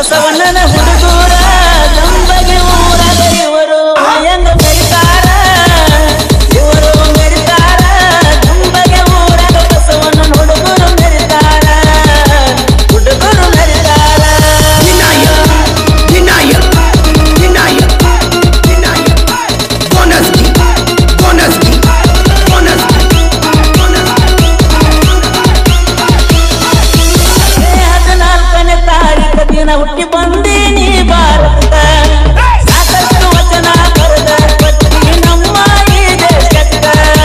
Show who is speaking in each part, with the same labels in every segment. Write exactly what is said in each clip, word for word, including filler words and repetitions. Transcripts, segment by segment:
Speaker 1: ಬಸವಣ್ಣನ ಹುಡುಗೂರ ಗಂಬಗೆ ಊರಾಗ ಇವರು ಹೆಂಗ ಮೆರಿತಾರ ಇವರು ಮೆರಿತಾರ ಗಂಬಗೆ ಊರಾಗ ಬಸವಣ್ಣನ ಹುಡುಗರು ಮೆರಿತಾರ ಹುಡುಗರು ಮೆರಿತಾರ
Speaker 2: ವಿನಾಯಕ್ ವಿನಾಯಕ್ ವಿನಾಯಕ್ ವಿನಾಯಕ್ ಬೋನಸ್ಕಿ ಬೋನಸ್ಕಿ ಬೋನಸ್ಕಿ
Speaker 1: ಹದಿನಾಲ್ಕನೇ ತಾರೀಕು ದಿನ ಹುಟ್ಟಿ ಬಂದೀನಿ ಭಾರತ ಸಾಕಷ್ಟು ವಚನ ಬರೆದ ಪತ್ನಿ ನಮ್ಮ ಈ ದೇಶಕ್ಕ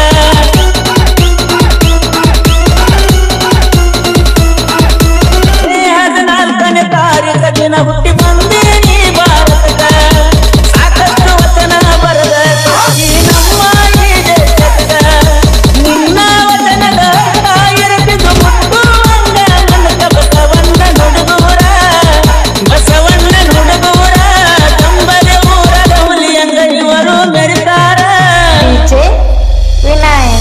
Speaker 1: ಹದಿನಾಲ್ಕನೇ ತಾರೀಕು ದಿನ ಹುಟ್ಟಿ ಬಂದೀನಿ ಭಾರತ ಸಾಕಷ್ಟು ವಚನ ಬರೆದ ಪತ್ನಿ ನಮ್ಮ ಈ ದೇಶಕ್ಕ ನಿನ್ನ ವಚನದ ಇರಬಿದ್ದು ಮುಟ್ಟುವಂಗ ನನಗ ಬಸವಣ್ಣ ನುಡುಗೂರ ಬಸವಣ್ಣ ನುಡುಗೂರ ಗಂಬಗೆ ಊರಾಗ ಹುಲಿಯಂಗ ಇವರು ಮೆರಿತಾರ
Speaker 3: ಡಿಜೆ ವಿನಾಯಕ್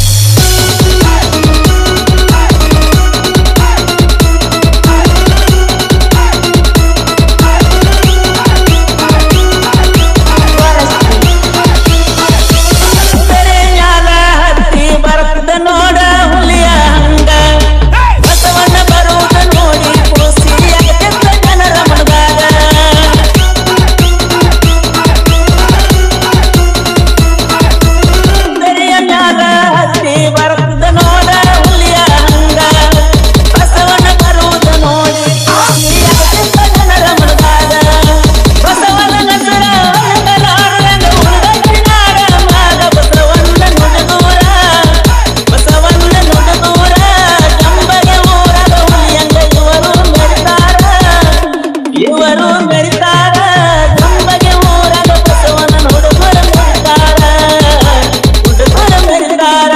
Speaker 3: ಬೇರೆ ಮ್ಯಾಲ ಹತ್ತಿ ಬರ್ತದ ನೋಡ ಹುಲಿಯ ಹಂಗ ಬಸವಣ್ಣ ಬರುವುದ ನೋಡಿ ಖುಷಿ ಆಗತ್ತ ಜನರ ಮನದಾಗ ಬೇರೆಯ ಮ್ಯಾಲ ಹತ್ತಿ ಬರ್ತದ ನೋಡ ಹುಲಿಯ ಹಂಗ ಬಸವಣ್ಣ ಬರುವುದ ನೋಡಿ ಖುಷಿ ಆಗತ್ತ ಜನರ ಮನದಾಗ ಬಸವಣ್ಣನ ಹೆಸರ ಹಂಗಲಾರದಂಗ ಉಳಿದಕ್ಕಿನಾರ ಮಾಗ ಬಸವಣ್ಣ ನುಡುಗೂರ ಬಸವಣ್ಣ ನುಡುಗೂರ ಗಂಬಗೆ ಊರಾಗ ಹುಲಿಯಂಗ ಇವರು ಮೆರಿತಾರ ಇವರು ಮೆರಿತಾರ ಗಂಬಗೆ ಊರಾಗ ಬಸವಣ್ಣ ನುಡುಗೂರ ಮೆರಿತಾರ ಹುಡುಗರ ಮೆರಿತಾರ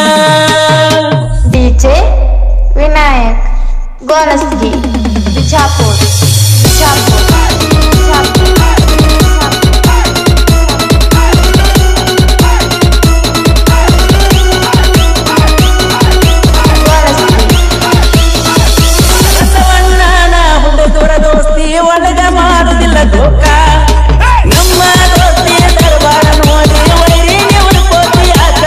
Speaker 3: ಡಿಜೆ ವಿನಾಯಕ್ ಗೋನಸ್ಗಿ ಬಿಜಾಪುರ್ ಬಿಜಾಪುರ್ ಬಿಜಾಪುರ್
Speaker 1: ಬಸವಣ್ಣನ ಹುಡುಗರ ದೋಸ್ತಿ ಒಳಗ ಮಾಡುದಿಲ್ಲ ಧೋಕ ನಮ್ಮ ದೋಸ್ತಿ ದರ್ಬಾರ ನೋಡಿ ವೈರಿ ನೀವು ಕೋತಿ ಆತ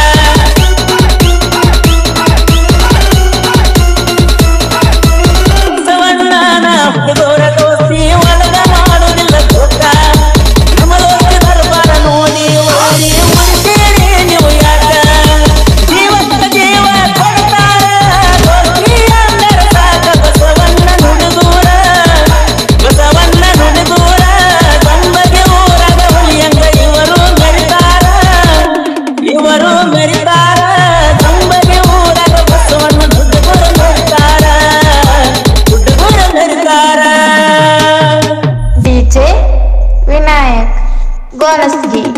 Speaker 1: ಬಸವಣ್ಣನ ಹುಡುಗರ ದೋಸ್ತಿ ಒಳಗ ಮಾಡುದಿಲ್ಲ ಧೋಕ ನಮ್ಮ ದೋಸ್ತಿ ದರ್ಬಾರ ನೋಡಿ ವೈರಿ ಉಳಿತೀರಿ ನೀವು ಯಾಕ ಜೀವಕ್ಕ ಜೀವ ಕೊಡ್ತಾರ ದೋಸ್ತಿ ಅಂದರೆ ಸಾಕ ಬಸವಣ್ಣ ನುಡುಗೂರ ಬಸವಣ್ಣ ನುಡುಗೂರ ಗಂಬಗೆ ಊರಾಗ ಹುಲಿಯಂಗ ಇವರು ಮೆರಿತಾರ ಇವರು ಮೆರಿತಾರ ಗಂಬಗೆ ಊರಾಗ ಬಸವಣ್ಣ ಹುಡುಗರು ಮೆರಿತಾರ ಹುಡುಗರು ಮೆರಿತಾರ
Speaker 3: ಡಿಜೆ ವಿನಾಯಕ್ ಗೋನಸ್ಗಿ